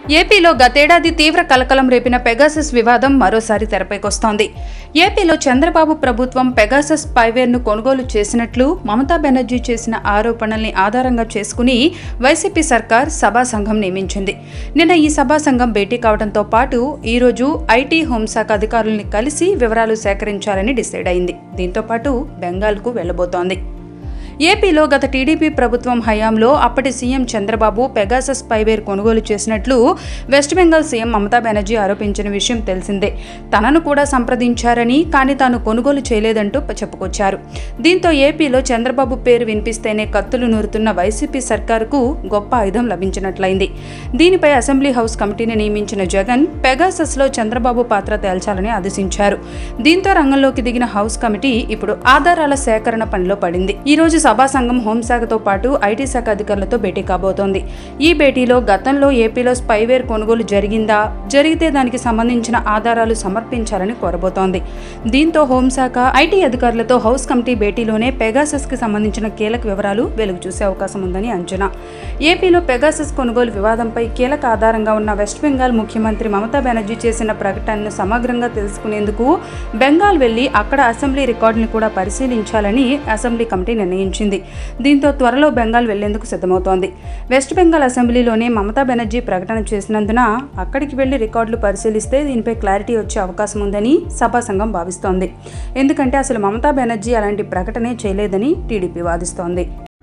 ఏపీలో గతేడాది తీవ్ర కలకలం రేపిన పెగాసస్ వివాదం మరోసారి తెరపైకొస్తోంది. ఏపీలో చంద్రబాబు ప్రభుత్వం పెగాసస్ స్పైవేర్ను కొనుగోలు చేసినట్లు మమతా బెనర్జీ చేసిన ఆరోపణల్ని ఆధారంగా చేసుకుని వైసీపీ సర్కార్ సభా సంఘం నియమించింది. నిన్న ఈ సభా సంఘం భేటీ కావడంతో పాటు ఈరోజు ఐటీ హోంశాఖ అధికారుల్ని కలిసి వివరాలు సేకరించాలని డిసైడ్ అయింది. దీంతో పాటు బెంగాల్కు వెళ్లబోతోంది. ఏపీలో గత టీడీపీ ప్రభుత్వం హయాంలో అప్పటి సీఎం చంద్రబాబు పెగాసస్ స్పైవేర్ కొనుగోలు చేసినట్లు వెస్ట్ బెంగాల్ సీఎం మమతా బెనర్జీ ఆరోపించిన విషయం తెలిసిందే. తనను కూడా సంప్రదించారని, కానీ తాను కొనుగోలు చేయలేదంటూ చెప్పుకొచ్చారు. దీంతో ఏపీలో చంద్రబాబు పేరు వినిపిస్తేనే కత్తులు నూరుతున్న వైసీపీ సర్కారుకు గొప్ప ఆయుధం లభించినట్లయింది. దీనిపై అసెంబ్లీ హౌస్ కమిటీని నియమించిన జగన్ పెగాసస్లో చంద్రబాబు పాత్ర తేల్చాలని ఆదేశించారు. దీంతో రంగంలోకి దిగిన హౌస్ కమిటీ ఇప్పుడు ఆధారాల సేకరణ పనిలో పడింది. ఈ రోజు సభా సంఘం హోంశాఖతో పాటు ఐటీ శాఖ అధికారులతో భేటీ కాబోతోంది. ఈ భేటీలో గతంలో ఏపీలో స్పైవేర్ కొనుగోలు జరిగిందా, జరిగితే దానికి సంబంధించిన ఆధారాలు సమర్పించాలని కోరబోతోంది. దీంతో హోంశాఖ ఐటీ అధికారులతో హౌస్ కమిటీ భేటీలోనే పెగాసస్ కి సంబంధించిన కీలక వివరాలు వెలుగు చూసే అవకాశం ఉందని అంచనా. ఏపీలో పెగాసస్ కొనుగోలు వివాదంపై కీలక ఆధారంగా ఉన్న వెస్ట్ బెంగాల్ ముఖ్యమంత్రి మమతా బెనర్జీ చేసిన ప్రకటనను సమగ్రంగా తెలుసుకునేందుకు బెంగాల్ వెళ్లి అక్కడ అసెంబ్లీ రికార్డుని కూడా పరిశీలించాలని అసెంబ్లీ కమిటీ నిర్ణయించింది. దీంతో త్వరలో బెంగాల్ వెళ్లేందుకు సిద్ధమవుతోంది. వెస్ట్ బెంగాల్ అసెంబ్లీలోనే మమతా బెనర్జీ ప్రకటన చేసినందున అక్కడికి వెళ్లి రికార్డులు పరిశీలిస్తే దీనిపై క్లారిటీ వచ్చే అవకాశం ఉందని సభా సంఘం భావిస్తోంది. ఎందుకంటే అసలు మమతా బెనర్జీ అలాంటి ప్రకటనే చేయలేదని టీడీపీ వాదిస్తోంది.